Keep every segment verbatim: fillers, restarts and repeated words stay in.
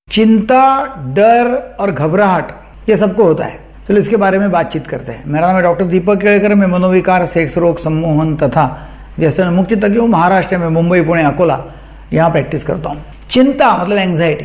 चिंता, डर और घबराहट ये सबको होता है। चलो इसके बारे में बातचीत करते हैं। मेरा नाम है डॉक्टर दीपक केळकर। मैं मनोविकार, सेक्स रोग, सम्मोहन तथा व्यसन मुक्ति तज्ञ हूँ। महाराष्ट्र में मुंबई, पुणे, अकोला यहाँ प्रैक्टिस करता हूँ। चिंता मतलब एंग्जाइटी,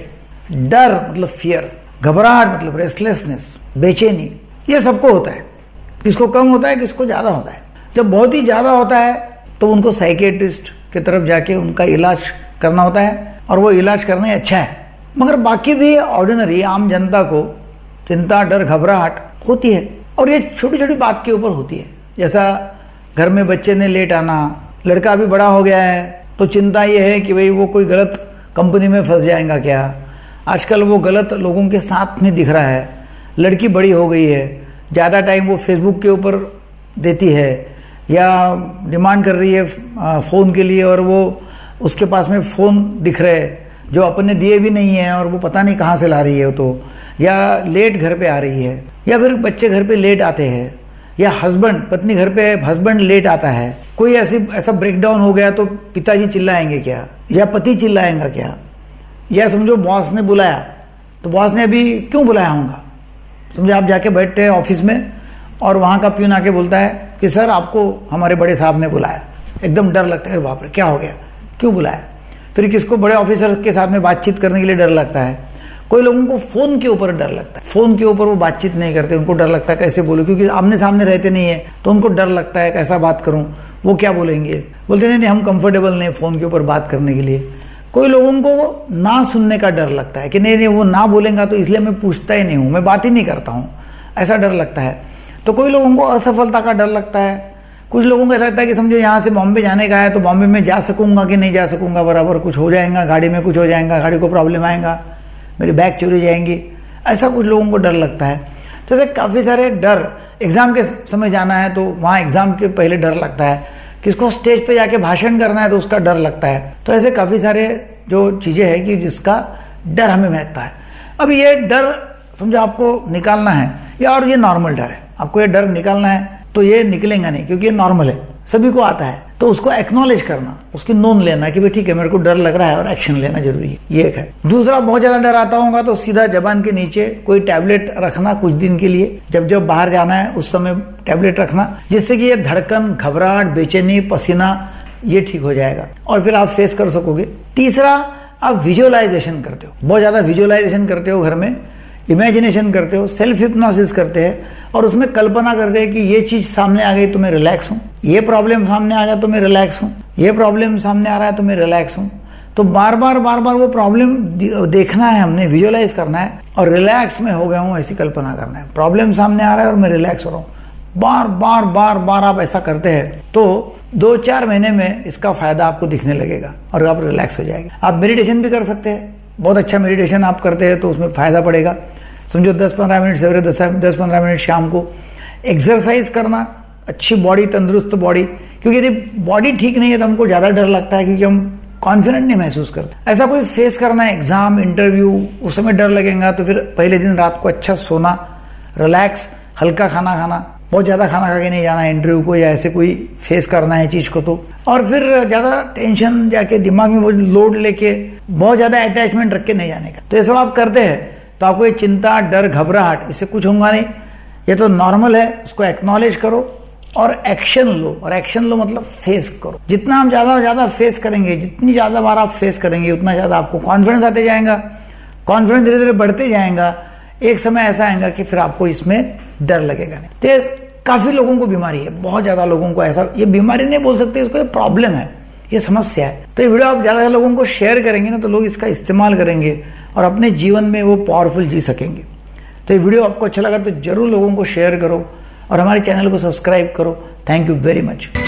डर मतलब फियर, घबराहट मतलब रेस्टलेसनेस, बेचैनी, ये सबको होता है। किसको कम होता है, किसको ज्यादा होता है। जब बहुत ही ज्यादा होता है तो उनको साइकियाट्रिस्ट की तरफ जाके उनका इलाज करना होता है और वो इलाज करना ही अच्छा है। मगर बाकी भी ऑर्डिनरी आम जनता को चिंता, डर, घबराहट होती है और ये छोटी छोटी बात के ऊपर होती है। जैसा घर में बच्चे ने लेट आना, लड़का अभी बड़ा हो गया है तो चिंता ये है कि भाई वो कोई गलत कंपनी में फंस जाएगा क्या। आजकल वो गलत लोगों के साथ में दिख रहा है। लड़की बड़ी हो गई है, ज़्यादा टाइम वो फेसबुक के ऊपर देती है या डिमांड कर रही है फ़ोन के लिए और वो उसके पास में फ़ोन दिख रहे हैं जो अपने दिए भी नहीं है और वो पता नहीं कहाँ से ला रही है, तो या लेट घर पे आ रही है, या फिर बच्चे घर पे लेट आते हैं, या हस्बैंड पत्नी घर पे हस्बैंड लेट आता है। कोई ऐसी ऐसा ब्रेकडाउन हो गया तो पिताजी चिल्लाएंगे क्या, या पति चिल्लाएंगा क्या, या समझो बॉस ने बुलाया तो बॉस ने अभी क्यों बुलाया होगा। समझो आप जाके बैठते हैं ऑफिस में और वहाँ का प्यून आके बोलता है कि सर आपको हमारे बड़े साहब ने बुलाया। एकदम डर लगता है, बाप रे क्या हो गया, क्यों बुलाया। फिर किसको बड़े ऑफिसर के साथ में बातचीत करने के लिए डर लगता है। कोई लोगों को फोन के ऊपर डर लगता है, फोन के ऊपर वो बातचीत नहीं करते, उनको डर लगता है कैसे बोलूं, क्योंकि आमने सामने रहते नहीं है तो उनको डर लगता है कैसा बात करूं, वो क्या बोलेंगे। बोलते नहीं नहीं हम कंफर्टेबल नहीं फोन के ऊपर बात करने के लिए। कोई लोगों को ना सुनने का डर लगता है कि नहीं नहीं वो ना बोलेगा तो इसलिए मैं पूछता ही नहीं हूं, मैं बात ही नहीं करता हूं, ऐसा डर लगता है। तो कोई लोगों को असफलता का डर लगता है। कुछ लोगों को ऐसा लगता है कि समझो यहाँ से बॉम्बे जाने का है तो बॉम्बे में जा सकूंगा कि नहीं जा सकूंगा, बराबर कुछ हो जाएगा, गाड़ी में कुछ हो जाएगा, गाड़ी को प्रॉब्लम आएगा, मेरी बैग चोरी जाएंगी, ऐसा कुछ लोगों को डर लगता है। तो ऐसे काफ़ी सारे डर। एग्जाम के समय जाना है तो वहाँ एग्जाम के पहले डर लगता है। किसको स्टेज पे जाके भाषण करना है तो उसका डर लगता है। तो ऐसे काफ़ी सारे जो चीज़ें हैं कि जिसका डर हमें महकता है। अब ये डर समझो आपको निकालना है, या और ये नॉर्मल डर है, आपको ये डर निकालना है तो ये निकलेगा नहीं क्योंकि ये नॉर्मल है, सभी को आता है। तो उसको एक्नॉलेज करना, उसकी नोन लेना कि भाई ठीक है मेरे को डर लग रहा है और एक्शन लेना जरूरी है, ये एक है। दूसरा, बहुत ज्यादा डर आता होगा तो सीधा जबान के नीचे कोई टैबलेट रखना कुछ दिन के लिए, जब जब बाहर जाना है उस समय टैबलेट रखना, जिससे कि ये धड़कन, घबराहट, बेचैनी, पसीना ये ठीक हो जाएगा और फिर आप फेस कर सकोगे। तीसरा, आप विजुअलाइजेशन करते हो, बहुत ज्यादा विजुअलाइजेशन करते हो, घर में इमेजिनेशन करते हो, सेल्फ हिप्नोसिस करते हैं और उसमें कल्पना करते हैं कि ये चीज सामने आ गई तो मैं रिलैक्स हूँ, ये प्रॉब्लम सामने आ गया तो मैं रिलैक्स हूँ, ये प्रॉब्लम सामने आ रहा है तो मैं रिलैक्स हूँ। तो बार बार बार बार वो प्रॉब्लम देखना है, हमने विजुअलाइज करना है और रिलैक्स में हो गया हूँ ऐसी कल्पना करना है। प्रॉब्लम सामने आ रहा है और मैं रिलैक्स हो रहा हूँ। बार बार बार बार आप ऐसा करते हैं तो दो चार महीने में इसका फायदा आपको दिखने लगेगा और आप रिलैक्स हो जाएंगे। आप मेडिटेशन भी कर सकते हैं, बहुत अच्छा मेडिटेशन आप करते हैं तो उसमें फायदा पड़ेगा। समझो दस पंद्रह मिनट सवेरे, दस दस पंद्रह मिनट शाम को एक्सरसाइज करना, अच्छी बॉडी, तंदुरुस्त बॉडी। क्योंकि यदि बॉडी ठीक नहीं है तो हमको ज्यादा डर लगता है क्योंकि हम कॉन्फिडेंट नहीं महसूस करते। ऐसा कोई फेस करना है, एग्जाम, इंटरव्यू, उस समय डर लगेगा तो फिर पहले दिन रात को अच्छा सोना, रिलैक्स, हल्का खाना खाना, बहुत ज्यादा खाना खा के नहीं जाना इंटरव्यू को, या ऐसे कोई फेस करना है चीज को तो। और फिर ज्यादा टेंशन जाके दिमाग में वो लोड लेके बहुत ज्यादा अटैचमेंट रख के नहीं जाने का। तो ये सब आप करते हैं तो आपको ये चिंता, डर, घबराहट इससे कुछ होगा नहीं, ये तो नॉर्मल है। उसको एक्नॉलेज करो और एक्शन लो। और एक्शन लो मतलब फेस करो। जितना हम ज्यादा ज्यादा फेस करेंगे, जितनी ज्यादा बार आप फेस करेंगे उतना ज्यादा आपको कॉन्फिडेंस आते जाएगा, कॉन्फिडेंस धीरे धीरे बढ़ते जाएगा। एक समय ऐसा आएगा कि फिर आपको इसमें डर लगेगा नहीं। तो काफी लोगों को बीमारी है, बहुत ज्यादा लोगों को ऐसा, ये बीमारी नहीं बोल सकते इसको, ये प्रॉब्लम है, ये समस्या है। तो ये वीडियो आप ज्यादा लोगों को शेयर करेंगे ना तो लोग इसका इस्तेमाल करेंगे और अपने जीवन में वो पावरफुल जी सकेंगे। तो ये वीडियो आपको अच्छा लगा तो जरूर लोगों को शेयर करो और हमारे चैनल को सब्सक्राइब करो। Thank you very much.